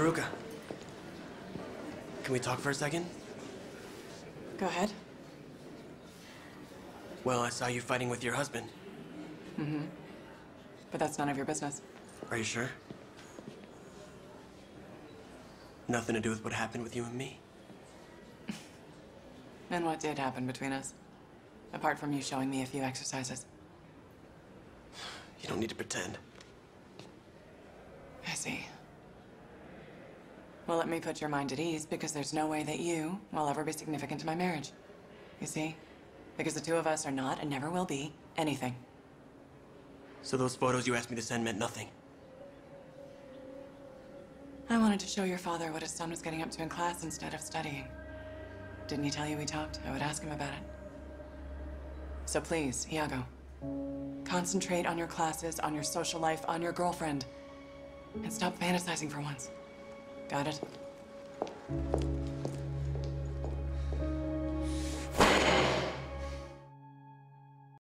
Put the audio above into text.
Viruca, can we talk for a second? Go ahead. Well, I saw you fighting with your husband. Mm-hmm. But that's none of your business. Are you sure? Nothing to do with what happened with you and me? And what did happen between us? Apart from you showing me a few exercises. You don't need to pretend. I see. Well, let me put your mind at ease, because there's no way that you will ever be significant to my marriage. You see? Because the two of us are not, and never will be, anything. So those photos you asked me to send meant nothing? I wanted to show your father what his son was getting up to in class instead of studying. Didn't he tell you we talked? I would ask him about it. So please, Iago, concentrate on your classes, on your social life, on your girlfriend. And stop fantasizing for once. Got it?